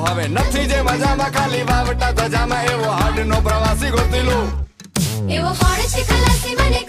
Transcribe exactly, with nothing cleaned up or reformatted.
હવે નથી જે મજામાં ખાલી વાવટા ધજામાં એવો હાડ નો પ્રવાસી ગોતી લો એવો હોડ છે ખલાસી મને